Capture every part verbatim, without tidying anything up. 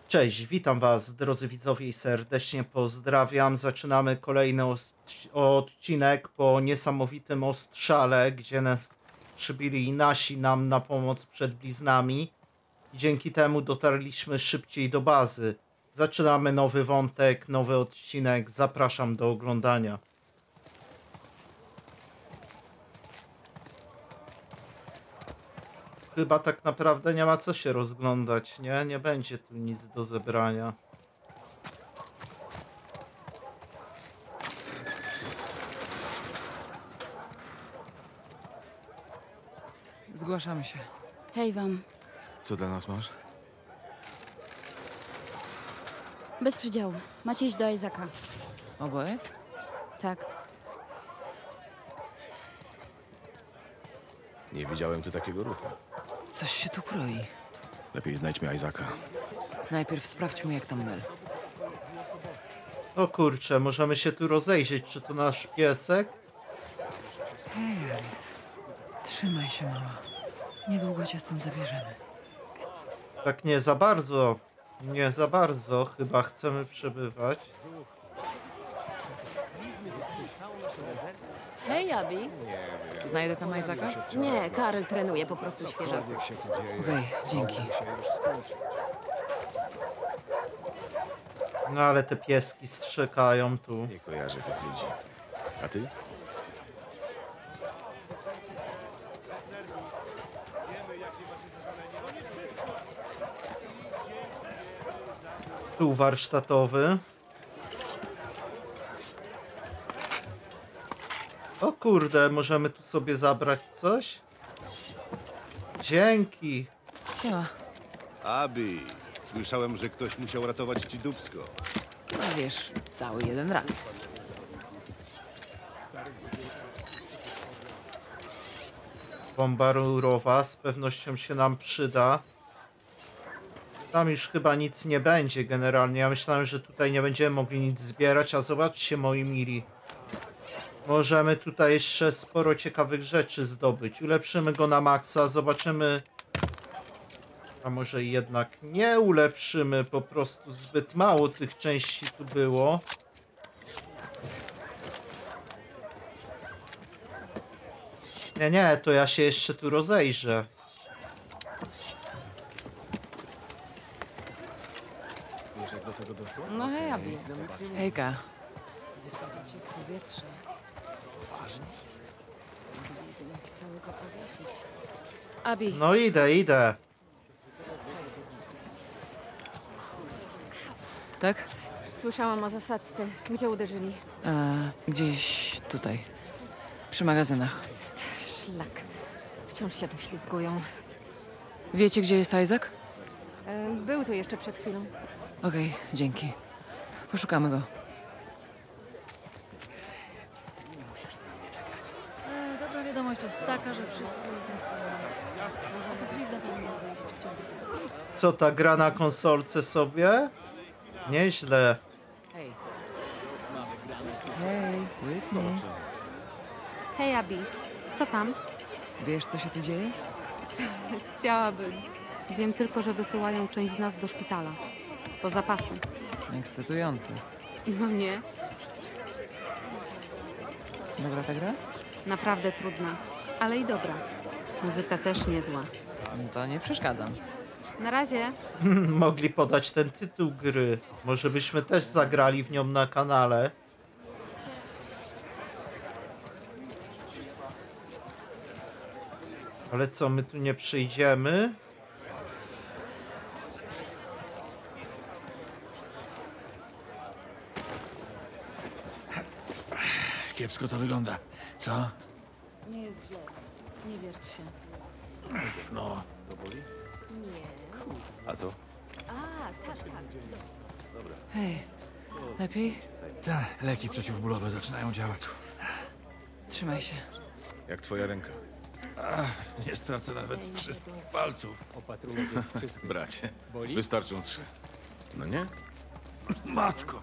Cześć, witam was drodzy widzowie i serdecznie pozdrawiam. Zaczynamy kolejny odcinek po niesamowitym ostrzale, gdzie przybili nasi nam na pomoc przed bliznami. I dzięki temu dotarliśmy szybciej do bazy. Zaczynamy nowy wątek, nowy odcinek. Zapraszam do oglądania. Chyba tak naprawdę nie ma co się rozglądać, nie? Nie będzie tu nic do zebrania. Zgłaszamy się. Hej wam. Co dla nas masz? Bez przydziału. Macie iść do Isaaca. Oboje? Tak. Nie widziałem tu takiego ruchu. Coś się tu kroi. Lepiej znajdźmy Isaaca. Najpierw sprawdźmy, jak tam Mel. O kurczę, możemy się tu rozejrzeć. Czy to nasz piesek? Hej, Alice. Trzymaj się, mała. Niedługo cię stąd zabierzemy. Tak nie za bardzo. Nie za bardzo. Chyba chcemy przebywać. Hej, Abby. Znajdę tam Isaaca? Nie, Karol trenuje po prostu świeżaków. Okej, dzięki. No ale te pieski strzekają tu. Nie kojarzę tych ludzi. A ty? Stół warsztatowy. O kurde, możemy tu sobie zabrać coś? Dzięki. Siema. Abby, słyszałem, że ktoś musiał ratować ci dupsko. No wiesz, cały jeden raz. Bomba rurowa z pewnością się nam przyda. Tam już chyba nic nie będzie generalnie. Ja myślałem, że tutaj nie będziemy mogli nic zbierać, a zobaczcie, moi mili. Możemy tutaj jeszcze sporo ciekawych rzeczy zdobyć. Ulepszymy go na maksa, zobaczymy. A może jednak nie ulepszymy, po prostu zbyt mało tych części tu było. Nie, nie, to ja się jeszcze tu rozejrzę. No hej, Abby. Hejka. Abby, No idę, idę. Tak? słyszałam o zasadzce. Gdzie uderzyli? E, gdzieś tutaj. Przy magazynach. Szlak. Wciąż się tu ślizgują. Wiecie, gdzie jest Isaac? E, Był tu jeszcze przed chwilą. Okej, dzięki. Poszukamy go. Dobra wiadomość jest taka, że wszystko jest nastawione. Blizna powinna zejść w ciągu. Co ta gra na konsolce sobie? Nieźle. Hej. Hej, Whitney. Hej, Abby. Co tam? Wiesz, co się tu dzieje? Chciałabym. Wiem tylko, że wysyłają część z nas do szpitala. To zapasy. Ekscytujące. No nie, Dobra ta gra? naprawdę trudna. Ale i dobra. Muzyka też niezła. No to nie przeszkadzam. Na razie. Mogli podać ten tytuł gry. Może byśmy też zagrali w nią na kanale. Ale co, my tu nie przyjdziemy? Kiepsko to wygląda. Co? Nie jest źle. Nie wierć się. No, A to? Hej, lepiej? te leki przeciwbólowe zaczynają działać. Trzymaj się. Jak twoja ręka? Nie stracę nawet wszystkich palców. Bracie, wystarczą trzy. No nie? Matko!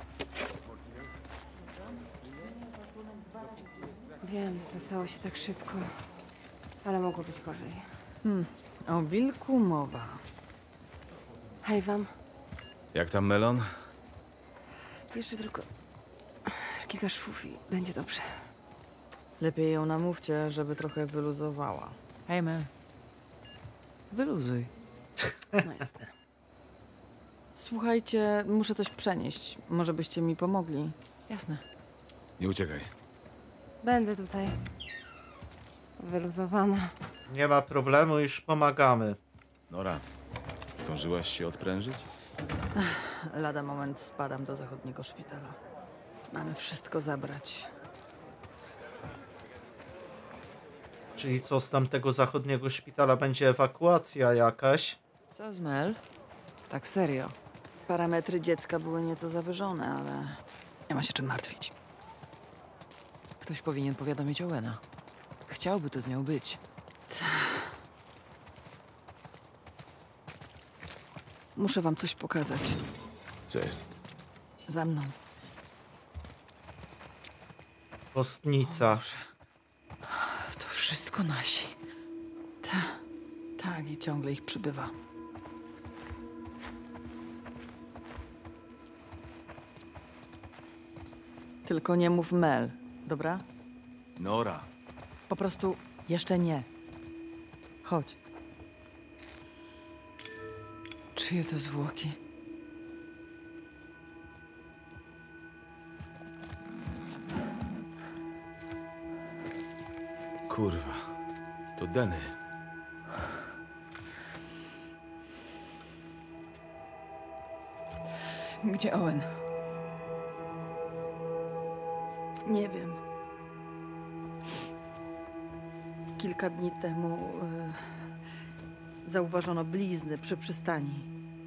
Wiem, to stało się tak szybko, ale mogło być gorzej. O wilku mowa. Hej wam. Jak tam Melon? Jeszcze tylko kilka szwów i będzie dobrze. Lepiej ją namówcie, żeby trochę wyluzowała. Hej, Mel. Wyluzuj. No jasne. Słuchajcie, muszę coś przenieść. Może byście mi pomogli? Jasne. Nie uciekaj. Będę tutaj wyluzowana. Nie ma problemu, już pomagamy. Nora, zdążyłaś się odprężyć? Lada moment spadam do zachodniego szpitala. Mamy wszystko zabrać. Czyli co, z tamtego zachodniego szpitala będzie ewakuacja jakaś? Co z Mel? Tak serio. Parametry dziecka były nieco zawyżone, ale nie ma się czym martwić. Ktoś powinien powiadomić Owena. Chciałby tu z nią być. Muszę wam coś pokazać. Co jest? Za mną. Kostnica. To wszystko nasi. Tak, tak i ciągle ich przybywa. Tylko nie mów Mel, dobra? Nora. Po prostu jeszcze nie. Chodź. Czyje to zwłoki? Kurwa. To Denny. Gdzie Owen? Nie wiem. Kilka dni temu y, zauważono blizny przy przystani.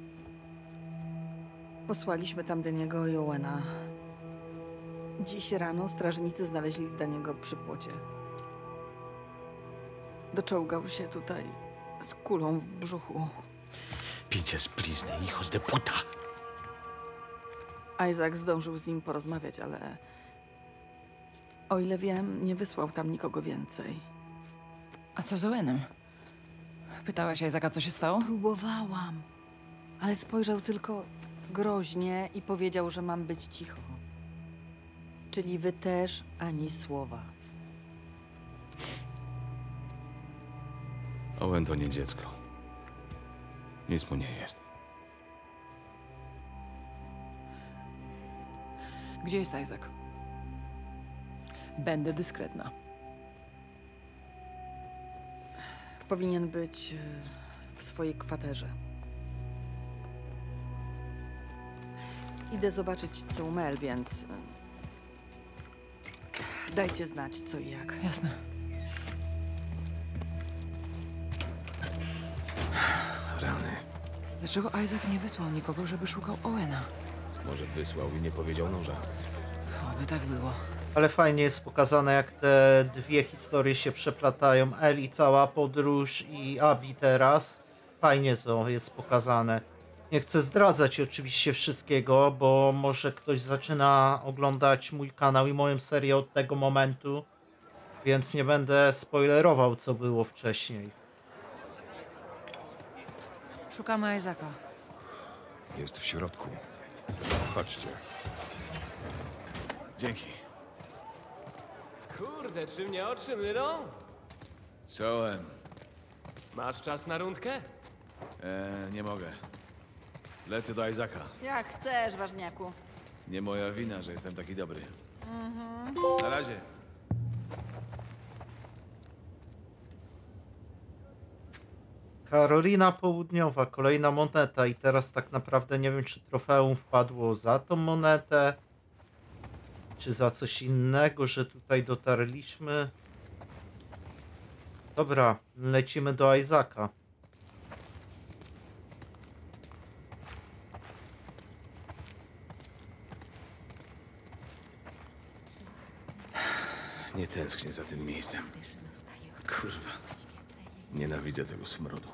Posłaliśmy tam Deniego i Owena. Dziś rano strażnicy znaleźli Deniego przy płocie. Doczołgał się tutaj z kulą w brzuchu. Pinches blizny, hijos de puta. Isaac zdążył z nim porozmawiać, ale o ile wiem, nie wysłał tam nikogo więcej. A co z Owenem? Pytałaś Isaaca, co się stało? Próbowałam, ale spojrzał tylko groźnie i powiedział, że mam być cicho. Czyli wy też ani słowa. Owen to nie dziecko. Nic mu nie jest. Gdzie jest Isaac? Będę dyskretna. Powinien być e, w swojej kwaterze. Idę zobaczyć, co u Mel, więc e, dajcie znać, co i jak. Jasne. Rany. Dlaczego Isaac nie wysłał nikogo, żeby szukał Owena? Może wysłał i nie powiedział noża. Oby tak było. Ale fajnie jest pokazane, jak te dwie historie się przeplatają. Eli cała podróż i Abby teraz. Fajnie to jest pokazane. Nie chcę zdradzać oczywiście wszystkiego, bo może ktoś zaczyna oglądać mój kanał i moją serię od tego momentu, więc nie będę spoilerował, co było wcześniej. Szukamy Isaaca. Jest w środku. Chodźcie. Dzięki. Kurde, czy mnie oczy mylą? Czołem. Masz czas na rundkę? Eee, nie mogę. Lecę do Isaaca. Jak chcesz, ważniaku. Nie moja wina, że jestem taki dobry. Na razie. Karolina Południowa, kolejna moneta i teraz tak naprawdę nie wiem, czy trofeum wpadło za tą monetę, czy za coś innego, że tutaj dotarliśmy. Dobra, lecimy do Isaaca. Nie tęsknię za tym miejscem. Kurwa. Nienawidzę tego smrodu.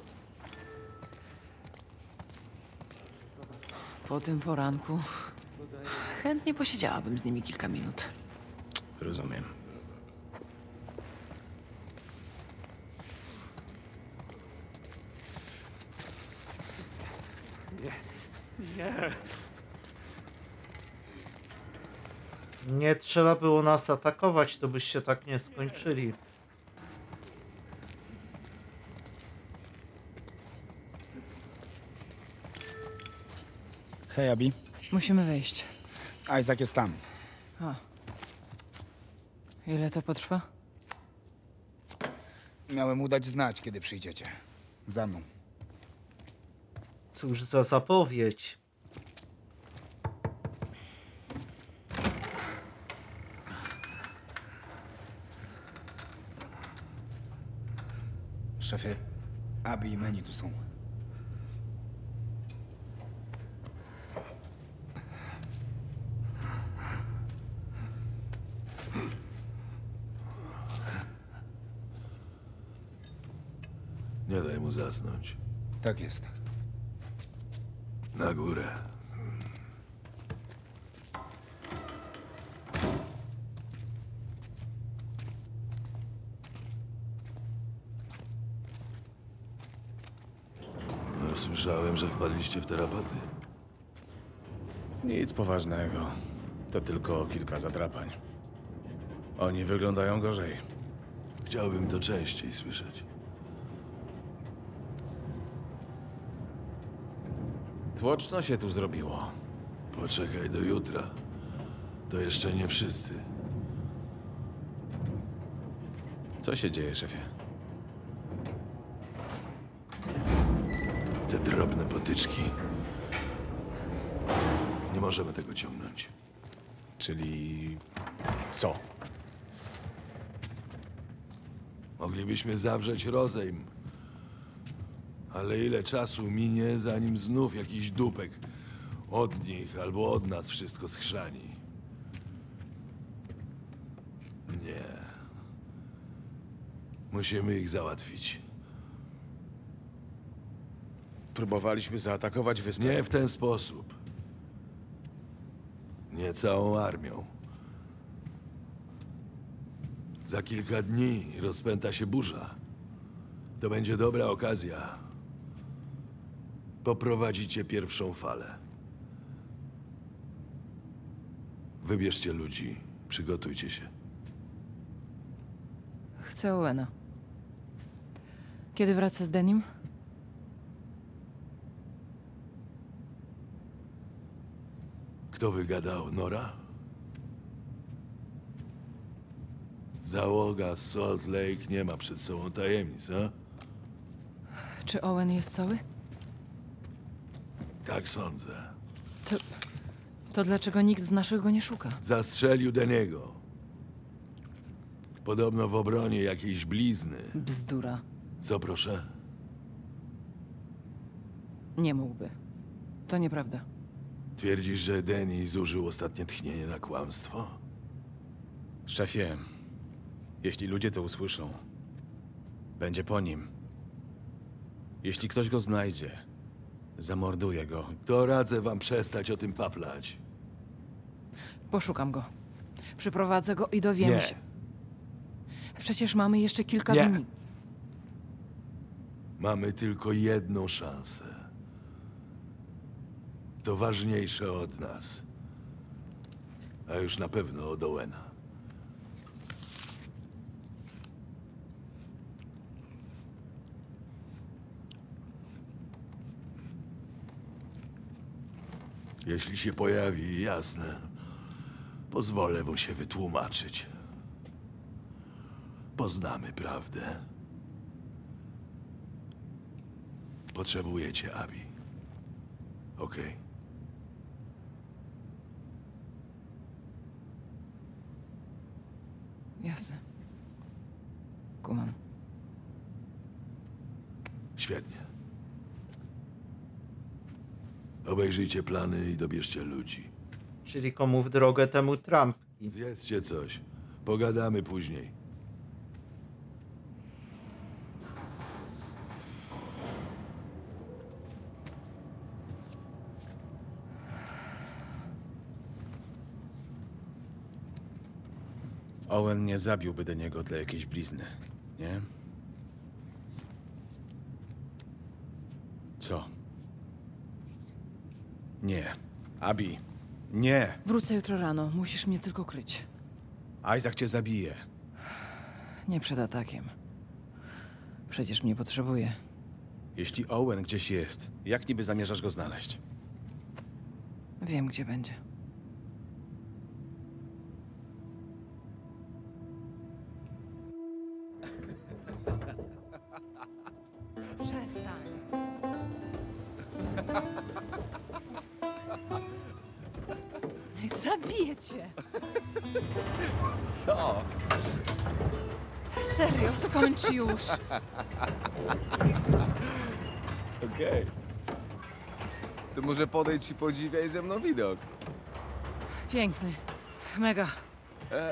Po tym poranku chętnie posiedziałabym z nimi kilka minut. Rozumiem. Nie trzeba było nas atakować, to byście tak nie skończyli. Hej, Abi. Musimy wyjść. Isaac jest tam. A. Ile to potrwa? Miałem mu dać znać, kiedy przyjdziecie. Za mną. Cóż za zapowiedź. Szefie, Abi i Manny tu są. Nie daj mu zasnąć. Tak jest. Na górę. No, słyszałem, że wpadliście w tarapaty. Nic poważnego. To tylko kilka zadrapań. Oni wyglądają gorzej. Chciałbym to częściej słyszeć. Tłoczno się tu zrobiło. Poczekaj do jutra. To jeszcze nie wszyscy. Co się dzieje, szefie? Te drobne potyczki. Nie możemy tego ciągnąć. Czyli... co? Moglibyśmy zawrzeć rozejm. Ale ile czasu minie, zanim znów jakiś dupek od nich albo od nas wszystko schrzani? Nie. Musimy ich załatwić. Próbowaliśmy zaatakować wyspę. Nie w ten sposób. Nie całą armią. Za kilka dni rozpęta się burza. To będzie dobra okazja. Poprowadzicie pierwszą falę. Wybierzcie ludzi. Przygotujcie się. Chcę Owena. Kiedy wraca z Denim? Kto wygadał? Nora? Załoga z Salt Lake nie ma przed sobą tajemnic, a? Czy Owen jest cały? Tak sądzę. To... To dlaczego nikt z naszych go nie szuka? Zastrzelił Deniego. Podobno w obronie jakiejś blizny. Bzdura. Co proszę? Nie mógłby. To nieprawda. Twierdzisz, że Denny zużył ostatnie tchnienie na kłamstwo? Szefie, jeśli ludzie to usłyszą, będzie po nim. Jeśli ktoś go znajdzie, zamorduje go. To radzę wam przestać o tym paplać. Poszukam go. Przyprowadzę go i dowiemy Nie. się. Przecież mamy jeszcze kilka Nie. dni. Mamy tylko jedną szansę. To ważniejsze od nas. A już na pewno od Owena. Jeśli się pojawi, jasne. Pozwolę mu się wytłumaczyć. Poznamy prawdę. Potrzebujecie Abi. Okej. Jasne. Kumam. Świetnie. Obejrzyjcie plany i dobierzcie ludzi. Czyli komu w drogę, temu trampki. Zjedzcie coś. Pogadamy później. Owen nie zabiłby Deniego dla jakiejś blizny, nie? Co? Nie. Abi. Nie. Wrócę jutro rano. Musisz mnie tylko kryć. Isaac cię zabije. Nie przed atakiem. Przecież mnie potrzebuje. Jeśli Owen gdzieś jest, jak niby zamierzasz go znaleźć? Wiem, gdzie będzie. Przestań. Zabiję cię. Co? Serio, skończ już. Okej. To może podejdź i podziwiaj ze mną widok. Piękny. Mega. E,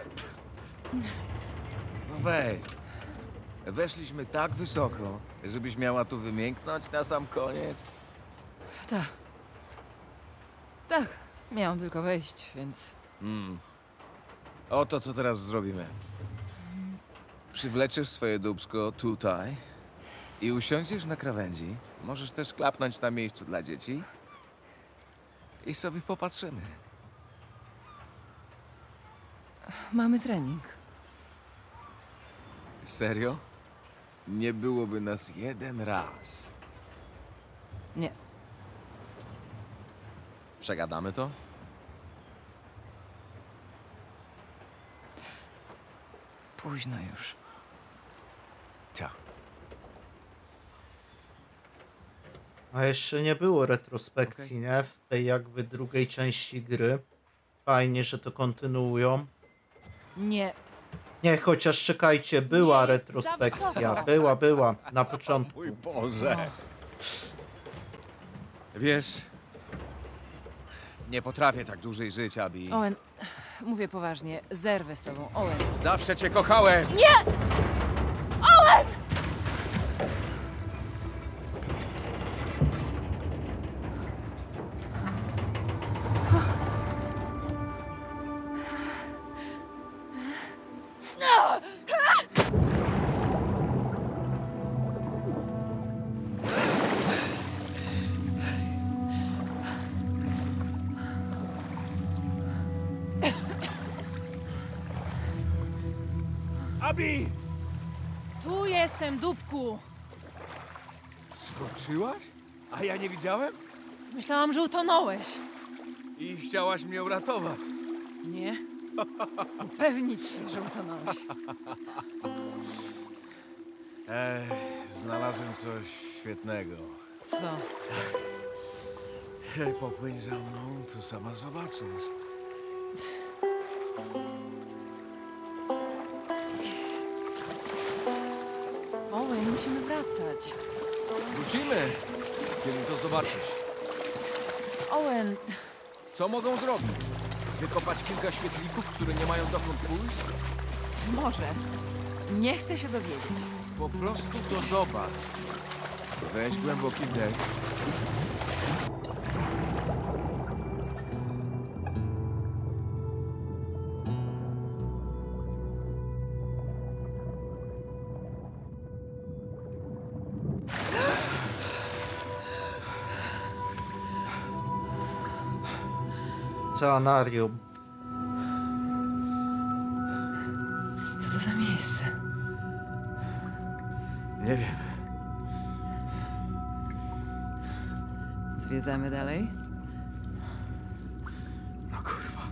no weź. Weszliśmy tak wysoko, żebyś miała tu wymięknąć na sam koniec. Tak. Tak. Miałam tylko wejść, więc... Mm. Oto co teraz zrobimy. Przywleczysz swoje dubsko tutaj i usiądziesz na krawędzi. Możesz też klapnąć na miejscu dla dzieci. I sobie popatrzymy. Mamy trening. Serio? Nie byłoby nas jeden raz. Nie. Przegadamy to? Późno już. Cia. A jeszcze nie było retrospekcji, nie? W tej jakby drugiej części gry. Fajnie, że to kontynuują. Nie. Nie, chociaż czekajcie, była retrospekcja. Była, była. Na początku. Mój Boże. Wiesz, nie potrafię tak dłużej żyć, Abi. Owen, mówię poważnie. Zerwę z tobą. Owen. Zawsze cię kochałem. Nie! Owen! Abi! Tu jestem, dupku. Skoczyłaś? A ja nie widziałem? Myślałam, że utonąłeś. I chciałaś mnie uratować. Nie? Upewnić się, że utonąłeś. Ej, znalazłem coś świetnego. Co? Hej, popłyń za mną, tu sama zobaczysz. Owen, musimy wracać. Wrócimy, kiedy to zobaczysz. Owen, Co mogą zrobić? Wykopać kilka świetlików, które nie mają dokąd pójść? może. Nie chcę się dowiedzieć. Po prostu to zobacz. Weź głęboki wdech. Oceanarium. Co to za miejsce? Nie wiem. Zwiedzamy dalej? No kurwa.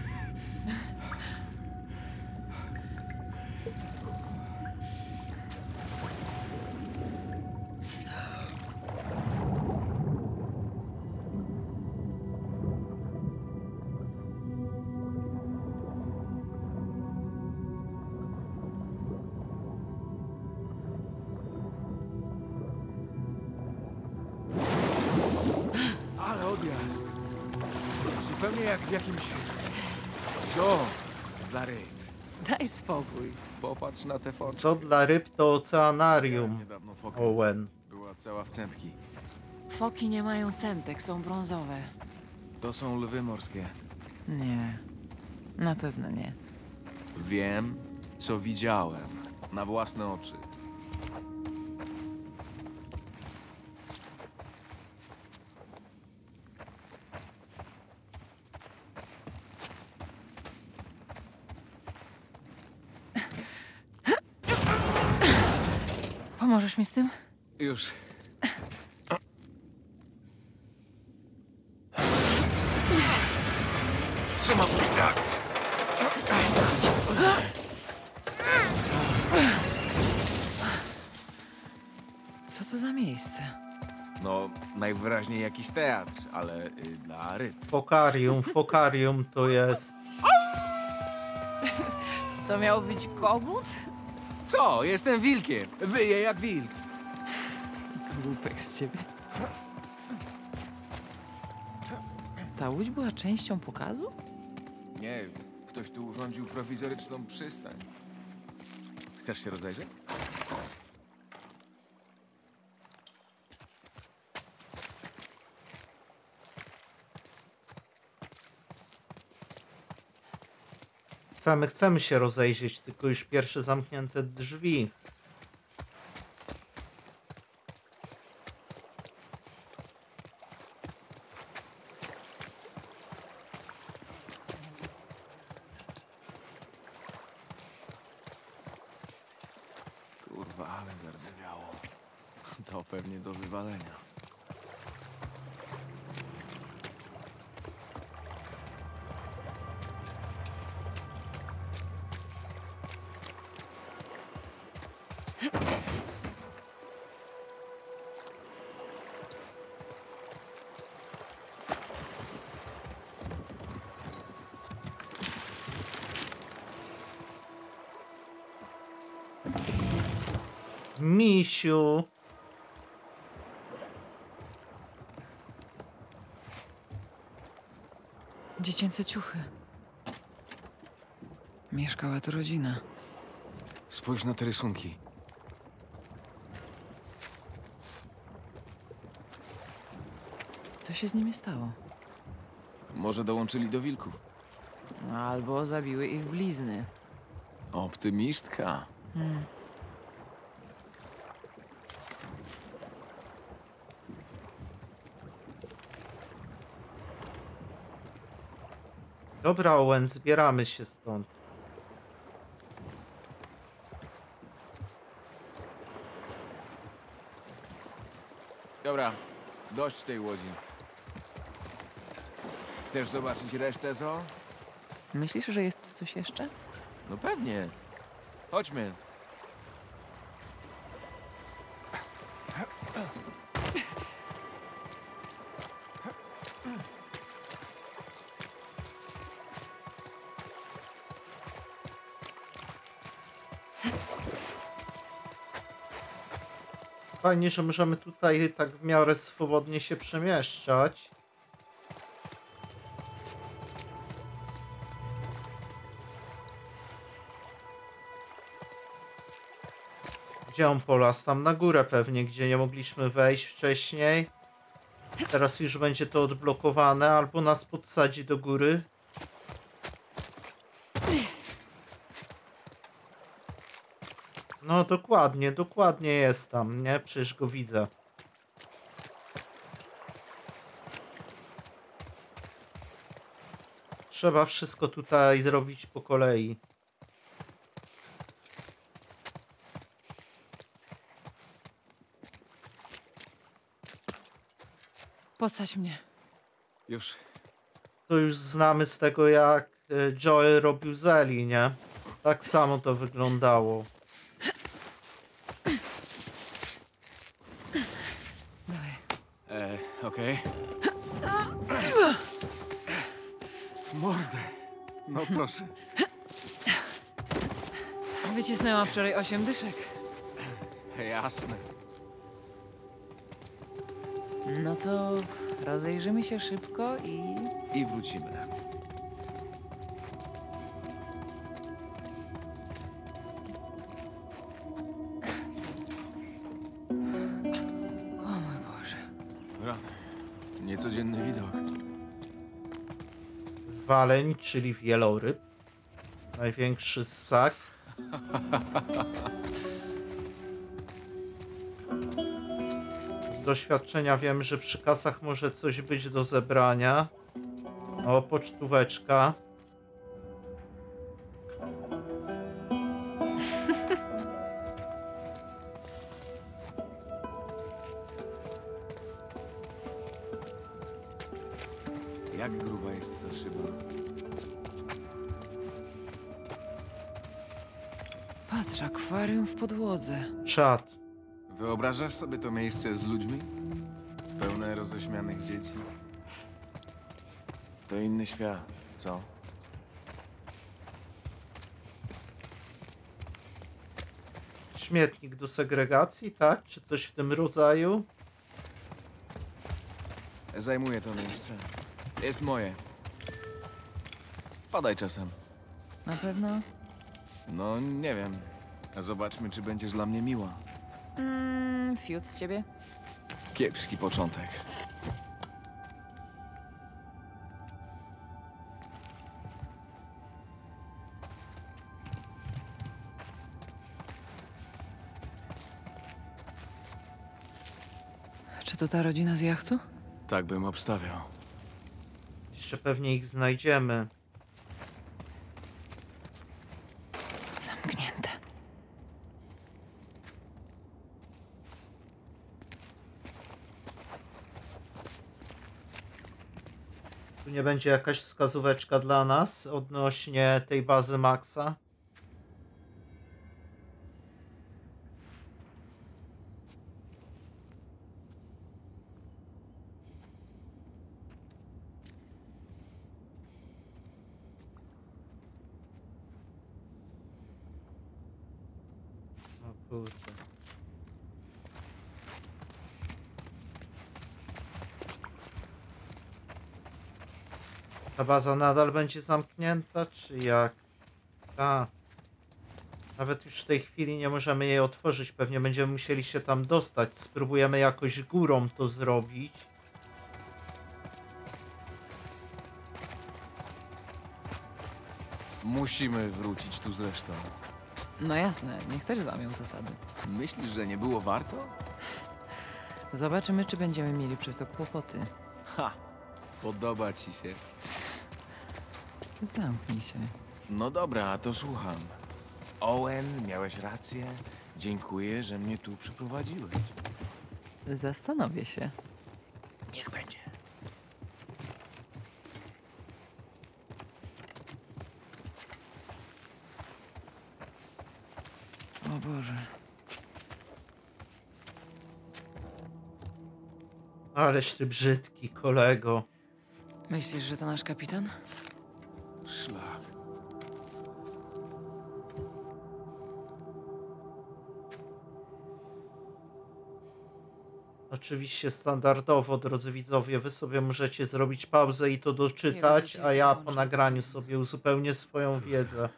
Ale odjazd. Zupełnie jak w jakimś zoo dla ryb. Daj spokój. Popatrz na te foty. Co dla ryb to oceanarium. Niedawno foka Owen. była cała w centki. Foki nie mają centek, są brązowe. To są lwy morskie. Nie. Na pewno nie. Wiem, co widziałem na własne oczy. Pomożesz mi z tym? Już. Trzymam. Co to za miejsce? No, najwyraźniej jakiś teatr, ale y, dla ryb. Fokarium, fokarium to jest. To miał być kogut? Co? Jestem wilkiem. Wyję jak wilk. Głupek z ciebie. Ta łódź była częścią pokazu? Nie, ktoś tu urządził prowizoryczną przystań. Chcesz się rozejrzeć? Chcemy, chcemy się rozejrzeć, tylko już pierwsze zamknięte drzwi. Kurwa, ale zardzewiało. To pewnie do wywalenia. Misiu. Dziecięce ciuchy. Mieszkała tu rodzina. Spójrz na te rysunki. Co się z nimi stało? Może dołączyli do wilków. Albo zabiły ich blizny. Optymistka. Hmm. Dobra, Owen, zbieramy się stąd. Dobra, dość tej łodzi. Chcesz zobaczyć resztę, zo? Myślisz, że jest coś jeszcze? No pewnie. Chodźmy. Fajnie, że możemy tutaj tak w miarę swobodnie się przemieszczać. Gdzie on polas? Tam na górę pewnie, gdzie nie mogliśmy wejść wcześniej. Teraz już będzie to odblokowane, albo nas podsadzi do góry. No dokładnie, dokładnie jest tam, nie? Przecież go widzę. Trzeba wszystko tutaj zrobić po kolei. Podsadź mnie. Już. To już znamy z tego, jak Joel robił z Eli, nie? Tak samo to wyglądało. Dawaj. E, okej. W mordę. No proszę. Wycisnęłam wczoraj osiem dyszek. Jasne. No to rozejrzymy się szybko i... I wrócimy. O mój Boże. Rany. Niecodzienny widok. Waleń, czyli wieloryb. Największy ssak. Z doświadczenia wiem, że przy kasach może coś być do zebrania. O, pocztóweczka. Jak gruba jest ta szyba? Patrz, akwarium w podłodze. Czad. Wyobrażasz sobie to miejsce z ludźmi? Pełne roześmianych dzieci? To inny świat, co? Śmietnik do segregacji, tak? Czy coś w tym rodzaju? Zajmuję to miejsce. Jest moje. Podaj czasem. Na pewno? No, nie wiem. Zobaczmy, czy będziesz dla mnie miła. Mmm, fiut z ciebie? Kiepski początek. Czy to ta rodzina z jachtu? Tak bym obstawiał. Jeszcze pewnie ich znajdziemy. Zamknięte. Tu nie będzie jakaś wskazóweczka dla nas odnośnie tej bazy Maxa? O kurde. Ta baza nadal będzie zamknięta, czy jak? A. Nawet już w tej chwili nie możemy jej otworzyć. Pewnie będziemy musieli się tam dostać. Spróbujemy jakoś górą to zrobić. Musimy wrócić tu zresztą. No jasne, niech też złamią zasady. Myślisz, że nie było warto? Zobaczymy, czy będziemy mieli przez to kłopoty. Ha! Podoba ci się. Zamknij się. No dobra, to słucham. Owen, miałeś rację. Dziękuję, że mnie tu przyprowadziłeś. Zastanowię się. Niech będzie. O Boże. Ależ ty brzydki, kolego. Myślisz, że to nasz kapitan? Szlak. Oczywiście standardowo, drodzy widzowie, wy sobie możecie zrobić pauzę i to doczytać, a ja po nagraniu sobie uzupełnię swoją wiedzę.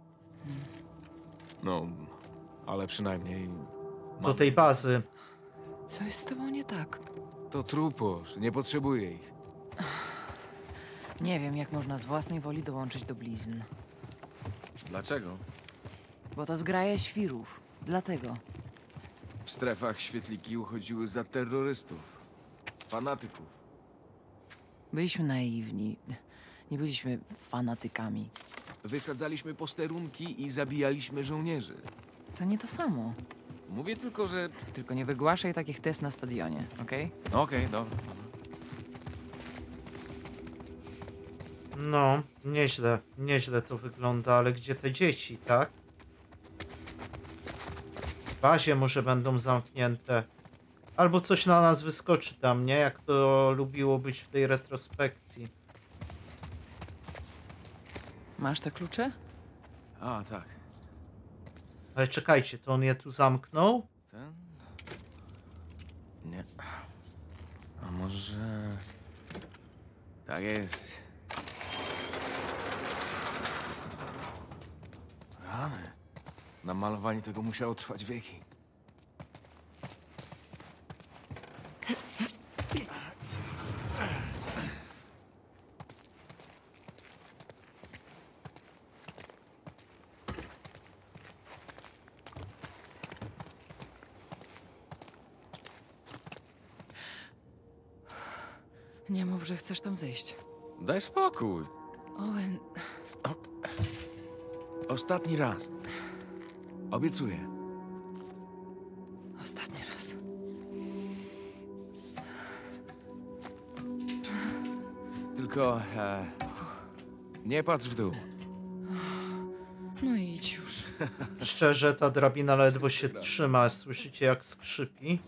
No, ale przynajmniej... Do tej bazy. Co jest z tobą nie tak? To truposz, nie potrzebuję ich. Nie wiem, jak można z własnej woli dołączyć do blizn. Dlaczego? Bo to zgraje świrów. Dlatego. W strefach świetliki uchodziły za terrorystów. Fanatyków. Byliśmy naiwni. Nie byliśmy fanatykami. Wysadzaliśmy posterunki i zabijaliśmy żołnierzy. To nie to samo. Mówię tylko, że... Tylko nie wygłaszaj takich test na stadionie, okej? Okej, dobra. No, nieźle, nieźle to wygląda, ale gdzie te dzieci, tak? W bazie może będą zamknięte. Albo coś na nas wyskoczy tam, nie? Jak to lubiło być w tej retrospekcji. Masz te klucze? A, tak. Ale czekajcie, to on je tu zamknął? Ten? Nie. A może... Tak jest. Rany. Namalowanie tego musiało trwać wieki. Nie mów, że chcesz tam zejść. Daj spokój. Owen, Ostatni raz. Obiecuję. ostatni raz. tylko e, nie patrz w dół. No idź już. Szczerze, ta drabina ledwo się trzyma. Słyszycie, jak skrzypi?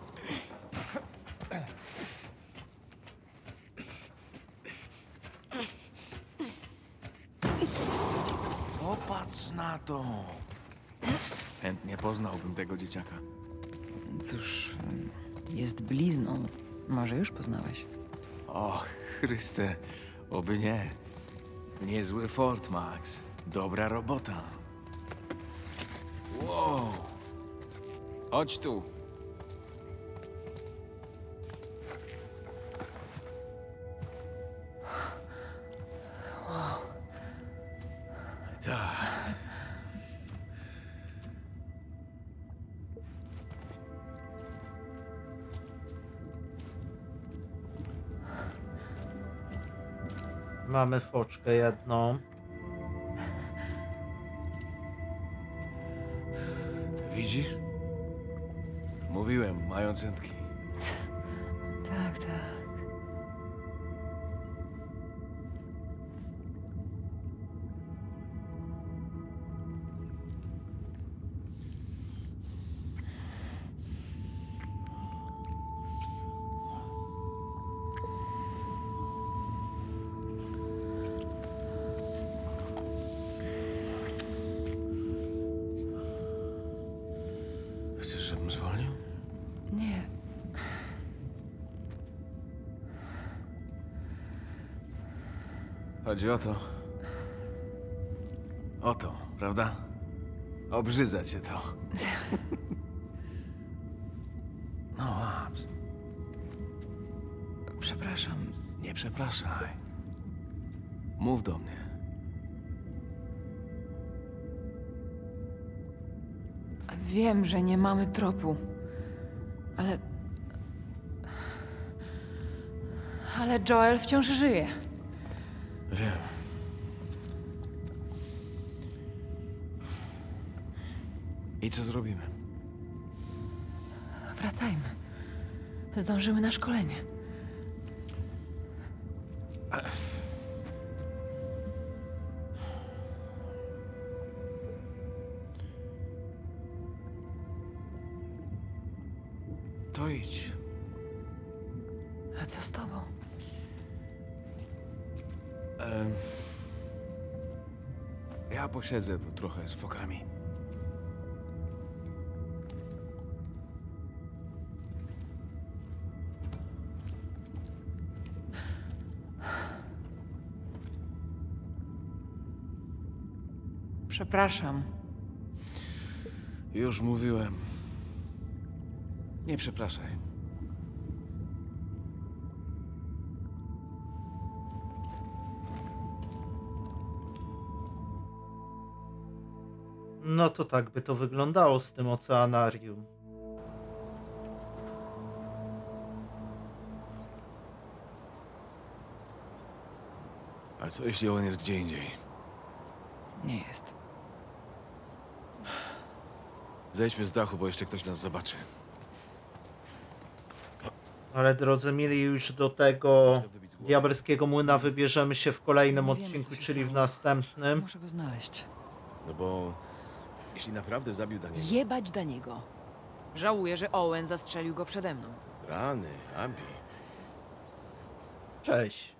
Popatrz na to. Chętnie poznałbym tego dzieciaka. Cóż, jest blizną. Może już poznałeś. O, Chryste, oby nie. Niezły Fort, Max. Dobra robota. Wow. Chodź tu. Wow. Tak. Mamy foczkę jedną. Widzisz? Mówiłem, mają cyntki. Tak, tak. Chcesz, żebym zwolnił? Nie. Chodzi o to. O to, prawda? Obrzydza cię to. No, Abs. Przepraszam. Nie przepraszaj. Mów do mnie. Wiem, że nie mamy tropu. Ale... Ale Joel wciąż żyje. Wiem. I co zrobimy? Wracajmy. Zdążymy na szkolenie. To idź. A co z tobą? Em, ja posiedzę tu trochę z fokami. Przepraszam. Już mówiłem. Nie przepraszaj. No to tak by to wyglądało z tym oceanarium. A co jeśli on jest gdzie indziej? Nie jest. Zejdźmy z dachu, bo jeszcze ktoś nas zobaczy. Ale drodzy mili, już do tego diabelskiego młyna wybierzemy się w kolejnym Nie wiemy, odcinku, co się czyli w stało. następnym. Muszę go znaleźć. No bo jeśli naprawdę zabił Daniela... Jebać Daniego. Żałuję, że Owen zastrzelił go przede mną. Rany, Abi. Cześć.